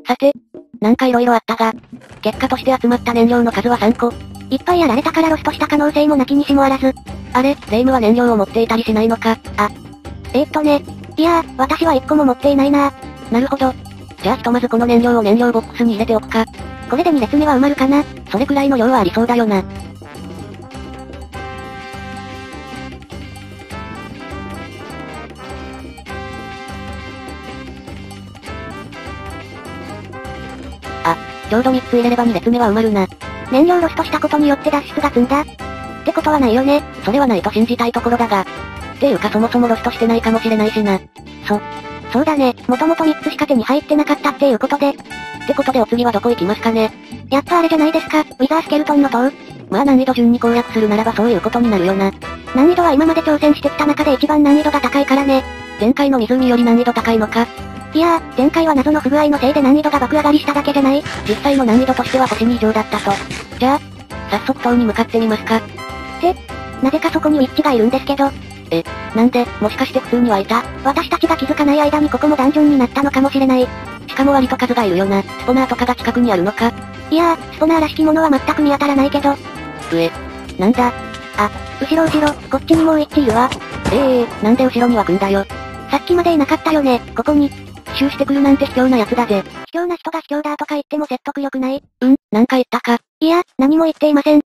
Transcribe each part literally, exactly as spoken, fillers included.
さて、なんか色々あったが、結果として集まった燃料の数はさんこ。 いっぱいやられたからロストした可能性もなきにしもあらず。 あれ、霊夢は燃料を持っていたりしないのか。 あ。えー、っとね。いやー、私はいっこも持っていないなー。 なるほど。じゃあひとまずこの燃料を燃料ボックスに入れておくか。 これでに列目は埋まるかな。 それくらいの量はありそうだよな。あ、ちょうどみっつ入れればに列目は埋まるな。 燃料ロストしたことによって脱出が積んだってことはないよね。 それはないと信じたいところだが。っていうかそもそもロストしてないかもしれないしな。 そ、そうだね。もともとみっつしか手に入ってなかったっていうことで。 ってことでお次はどこ行きますかね。 やっぱあれじゃないですか、ウィザースケルトンの塔。 まあ難易度順に攻略するならばそういうことになるよな。 難易度は今まで挑戦してきた中で一番難易度が高いからね。 前回の湖より難易度高いのか。 いやー、前回は謎の不具合のせいで難易度が爆上がりしただけじゃない？ 実際の難易度としては星に以上だったと。じゃあ、早速塔に向かってみますか。って、 なぜかそこにウィッチがいるんですけど。 え、なんで、もしかして普通にはいた？ 私たちが気づかない間にここもダンジョンになったのかもしれない。 しかも割と数がいるよな。スポナーとかが近くにあるのか？ いやー、スポナーらしきものは全く見当たらないけど。 上。なんだ？ あ、後ろ後ろ、こっちにもう一致いるわ。 ええー、なんで後ろに湧くんだよ。 さっきまでいなかったよね、ここに。 奇襲してくるなんて卑怯な奴だぜ。 卑怯な人が卑怯だとか言っても説得力ない？ うん、なんか言ったか。 いや、何も言っていません。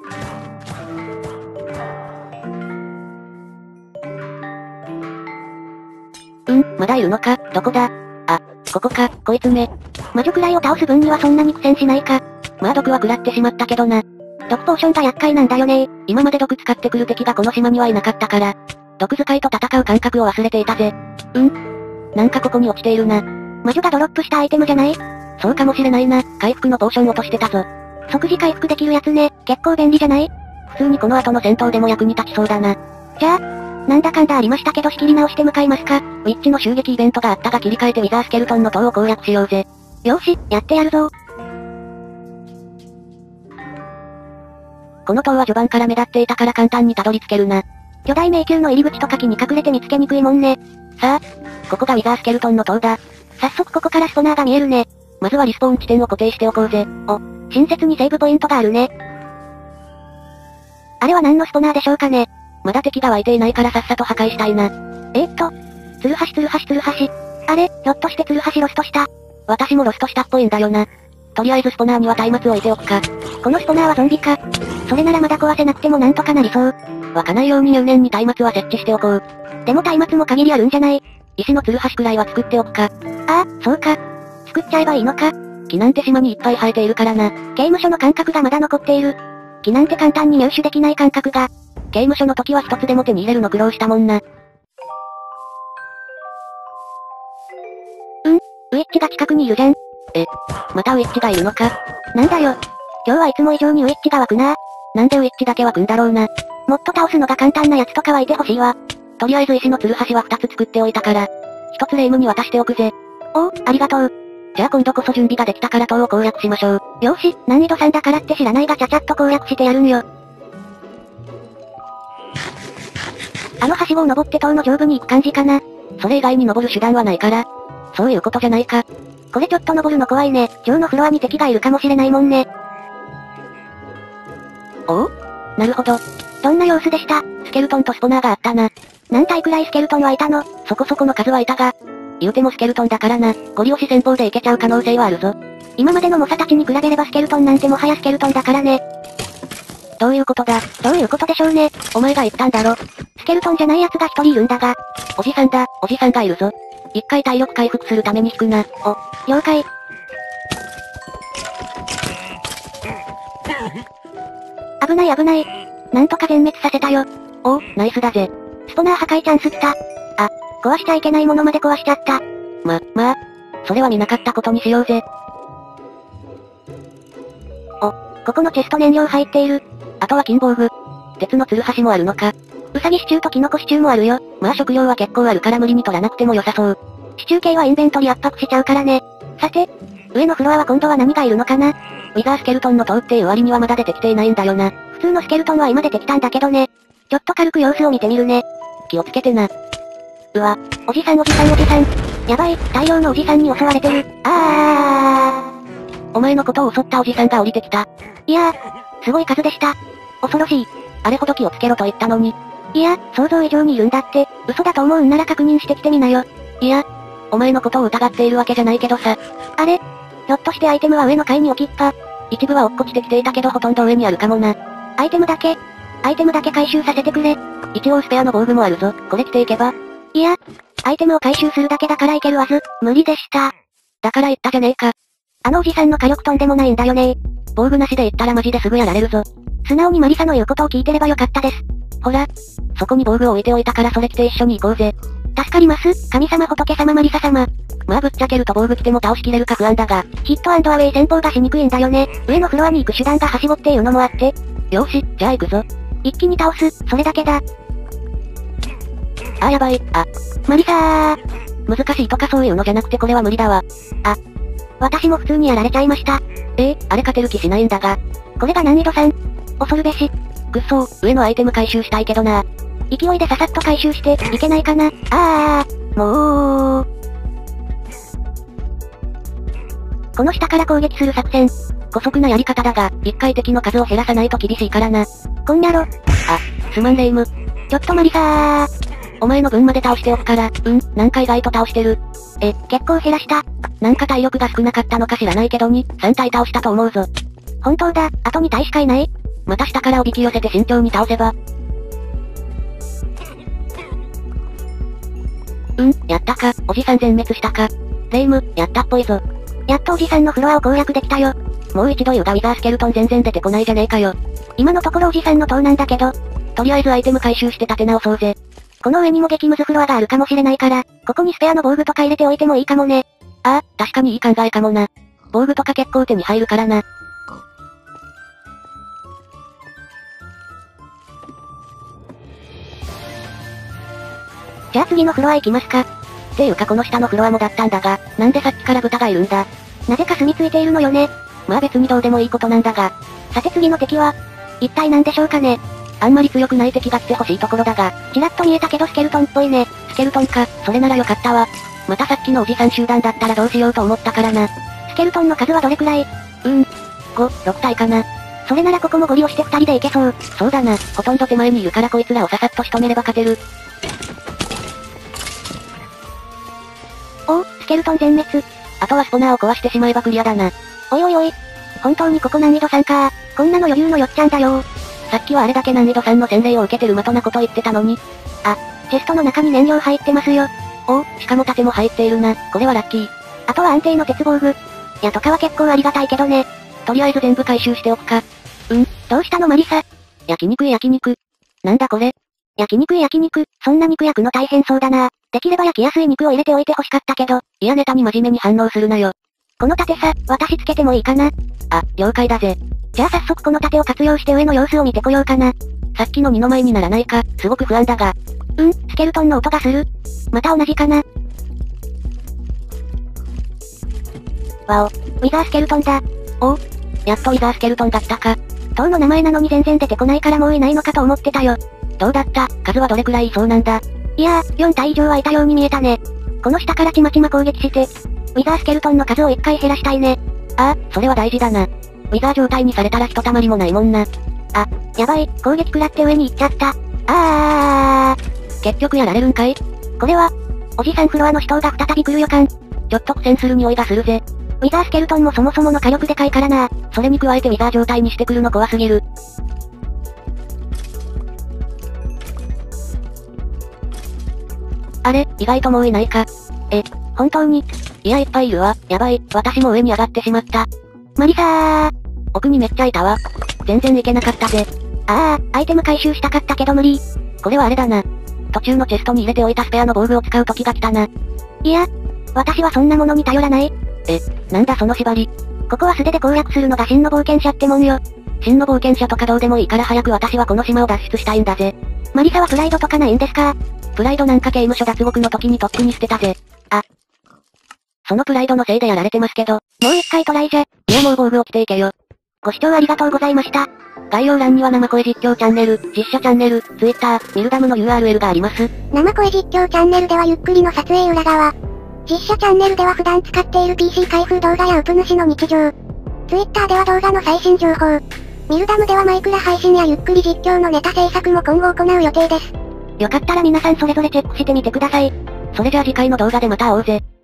うん、まだいるのか、どこだ？あ、ここか、こいつめ。 魔女くらいを倒す分にはそんなに苦戦しないか。 まあ毒は食らってしまったけどな。 毒ポーションが厄介なんだよね。 今まで毒使ってくる敵がこの島にはいなかったから、毒使いと戦う感覚を忘れていたぜ。うん？なんかここに落ちているな。 魔女がドロップしたアイテムじゃない？ そうかもしれないな。回復のポーション落としてたぞ。 即時回復できるやつね。結構便利じゃない？ 普通にこの後の戦闘でも役に立ちそうだな。 じゃあ、なんだかんだありましたけど仕切り直して向かいますか。 ウィッチの襲撃イベントがあったが切り替えてウィザースケルトンの塔を攻略しようぜ。 よーし、やってやるぞ。 この塔は序盤から目立っていたから簡単にたどり着けるな。 巨大迷宮の入り口とか木に隠れて見つけにくいもんね。 さあ、ここがウィザースケルトンの塔だ。 早速ここからスポナーが見えるね。 まずはリスポーン地点を固定しておこうぜ。 お、親切にセーブポイントがあるね。あれは何のスポナーでしょうかね。 まだ敵が湧いていないからさっさと破壊したいな。 えー、っと、ツルハシツルハシツルハシ。あれ、ひょっとしてツルハシロストした？ 私もロストしたっぽいんだよな。とりあえずスポナーには松明を置いておくか。 このスポナーはゾンビか。それならまだ壊せなくてもなんとかなりそう。 湧かないように入念に松明は設置しておこう。 でも松明も限りあるんじゃない？ 石のツルハシくらいは作っておくか。 ああ、そうか。作っちゃえばいいのか。 木なんて島にいっぱい生えているからな。 刑務所の感覚がまだ残っている。木なんて簡単に入手できない感覚が。 刑務所の時は一つでも手に入れるの苦労したもんな。 うん？ウィッチが近くにいるじゃん。 え、またウィッチがいるのか？ なんだよ。今日はいつも以上にウィッチが湧くな。 なんでウィッチだけ湧くんだろうな。 もっと倒すのが簡単なやつとか湧いてほしいわ。 とりあえず石のツルハシは二つ作っておいたから、一つレイムに渡しておくぜ。 おお、ありがとう。 じゃあ今度こそ準備ができたから塔を攻略しましょう。 よーし、難易度さんだからって知らないがちゃちゃっと攻略してやるんよ。あのはしごを登って塔の上部に行く感じかな。 それ以外に登る手段はないから。そういうことじゃないか。 これちょっと登るの怖いね。上のフロアに敵がいるかもしれないもんね。 おお？なるほど。 どんな様子でした？ スケルトンとスポナーがあったな。 何体くらいスケルトンはいたの？ そこそこの数はいたが、言うてもスケルトンだからな。ゴリ押し戦法でいけちゃう可能性はあるぞ。 今までの猛者たちに比べればスケルトンなんてもはやスケルトンだからね。 どういうことだ？ どういうことでしょうね。 お前が言ったんだろ。 スケルトンじゃない奴が一人いるんだが。 おじさんだ、おじさんがいるぞ。一回体力回復するために引くな。 お、了解。危ない危ない。なんとか全滅させたよ。 おお、ナイスだぜ。 スポナー破壊チャンス来た。あ、壊しちゃいけないものまで壊しちゃった。 ま、まあ、それは見なかったことにしようぜ。 お、ここのチェスト燃料入っている。 あとは金防具。鉄のツルハシもあるのか。 ウサギシチューとキノコシチューもあるよ。 まあ食料は結構あるから無理に取らなくても良さそう。 シチュー系はインベントリ圧迫しちゃうからね。さて、上のフロアは今度は何がいるのかな？ ウィザースケルトンの塔っていう割にはまだ出てきていないんだよな。 普通のスケルトンは今出てきたんだけどね。ちょっと軽く様子を見てみるね。 気をつけてな。 うわ、おじさんおじさんおじさん。 やばい、大量のおじさんに襲われてる。あー。お前のことを襲ったおじさんが降りてきた。 いやー、すごい数でした。恐ろしい。 あれほど気をつけろと言ったのに。 いや、想像以上にいるんだって、嘘だと思うんなら確認してきてみなよ。 いや、お前のことを疑っているわけじゃないけどさ。 あれ？ひょっとしてアイテムは上の階に置きっぱ？ 一部は落っこちてきていたけどほとんど上にあるかもな。 アイテムだけ？アイテムだけ回収させてくれ。 一応スペアの防具もあるぞ。これ着ていけば。 いや、アイテムを回収するだけだからいけるわず。無理でした。 だから言ったじゃねえか。 あのおじさんの火力とんでもないんだよね。 防具なしで言ったらマジですぐやられるぞ。 素直にマリサの言うことを聞いてればよかったです。 ほら、そこに防具を置いておいたからそれ着て一緒に行こうぜ。 助かります、神様仏様マリサ様。 まあぶっちゃけると防具着ても倒しきれるか不安だが、 ヒットアンドアウェイ戦法がしにくいんだよね。上のフロアに行く手段がはしごっていうのもあって。 よーし、じゃあ行くぞ。 一気に倒す、それだけだ。 あーやばい、あ。 マリサー。 難しいとかそういうのじゃなくてこれは無理だわ。 あ。私も普通にやられちゃいました。 えー、あれ勝てる気しないんだが。 これが難易度さん。恐るべし。 くっそー、上のアイテム回収したいけどな。 勢いでささっと回収して、いけないかな。あー、もう。この下から攻撃する作戦。 姑息なやり方だが、一回敵の数を減らさないと厳しいからな。 こんにゃろ。あ、 すまんレイム。 ちょっとマリサー。 お前の分まで倒しておくから、うん、なんか意外と倒してる。 え、結構減らした。 なんか体力が少なかったのか知らないけどに、さん体倒したと思うぞ。 本当だ、あとに体しかいない。 また下からおびき寄せて慎重に倒せば。うん、やったか、おじさん全滅したか。レイム、やったっぽいぞ。 やっとおじさんのフロアを攻略できたよ。 もう一度言うがウィザースケルトン全然出てこないじゃねえかよ。 今のところおじさんの塔なんだけど。 とりあえずアイテム回収して立て直そうぜ。 この上にも激ムズフロアがあるかもしれないから、ここにスペアの防具とか入れておいてもいいかもね。 ああ、確かにいい考えかもな。防具とか結構手に入るからな。 じゃあ次のフロア行きますか。 っていうかこの下のフロアもだったんだが、なんでさっきから豚がいるんだ。 なぜか住み着いているのよね。 まあ別にどうでもいいことなんだが。 さて次の敵は、一体何でしょうかね。 あんまり強くない敵が来てほしいところだが、 ちらっと見えたけどスケルトンっぽいね。 スケルトンか、それならよかったわ。またさっきのおじさん集団だったらどうしようと思ったからな。 スケルトンの数はどれくらい？ うーん。ご、ろく体かな。 それならここもゴリ押して二人でいけそう。 そうだな、ほとんど手前にいるからこいつらをささっと仕留めれば勝てる。 おお、スケルトン全滅。 あとはスポナーを壊してしまえばクリアだな。 おいおいおい。本当にここ難易度さんか。こんなの余裕のよっちゃんだよ。 さっきはあれだけ難易度さんの洗礼を受けてるまとなこと言ってたのに。 あ、チェストの中に燃料入ってますよ。 おお、しかも盾も入っているな。これはラッキー。 あとは安定の鉄防具。矢とかは結構ありがたいけどね。 とりあえず全部回収しておくか。 うん、どうしたのマリサ。 焼肉焼肉。なんだこれ。 焼肉焼肉、そんな肉焼くの大変そうだな。できれば焼きやすい肉を入れておいて欲しかったけど。 いやネタに真面目に反応するなよ。 この盾さ、私つけてもいいかな。 あ、了解だぜ。 じゃあ早速この盾を活用して上の様子を見てこようかな。 さっきの二の舞にならないか、すごく不安だが。 うん、スケルトンの音がする。また同じかな。わお、ウィザースケルトンだ。 おお、やっとウィザースケルトンが来たか。 塔の名前なのに全然出てこないからもういないのかと思ってたよ。 どうだった？数はどれくらいいそうなんだ？ いやー、よん体以上はいたように見えたね。この下からちまちま攻撃して、ウィザースケルトンの数を一回減らしたいね。 ああ、それは大事だな。ウィザー状態にされたらひとたまりもないもんな。 あ、やばい、攻撃食らって上に行っちゃった。あー。 結局やられるんかい？ これは、おじさんフロアの死闘が再び来る予感。 ちょっと苦戦する匂いがするぜ。 ウィザースケルトンもそもそもの火力でかいからな。 それに加えてウィザー状態にしてくるの怖すぎる。あれ、意外ともういないか。 え、本当に？ いやいっぱいいるわ。やばい、私も上に上がってしまった。 マリサー。 奥にめっちゃいたわ。全然行けなかったぜ。 ああ、アイテム回収したかったけど無理。 これはあれだな。途中のチェストに入れておいたスペアの防具を使う時が来たな。 いや、私はそんなものに頼らない。 え、なんだその縛り。 ここは素手で攻略するのが真の冒険者ってもんよ。 真の冒険者とかどうでもいいから早く私はこの島を脱出したいんだぜ。 マリサはプライドとかないんですか？ プライドなんか刑務所脱獄の時にとっくに捨てたぜ。 あ。 そのプライドのせいでやられてますけど。もう一回トライじゃ。 いやもう防具を着ていけよ。 ご視聴ありがとうございました。 概要欄には生声実況チャンネル、実写チャンネル、Twitter、ミルダムの ユーアールエル があります。 生声実況チャンネルではゆっくりの撮影裏側。 実写チャンネルでは普段使っている ピーシー 開封動画やウプ主の日常。Twitter では動画の最新情報。ミルダムではマイクラ配信やゆっくり実況のネタ制作も今後行う予定です。 よかったら皆さんそれぞれチェックしてみてください。それじゃあ次回の動画でまた会おうぜ。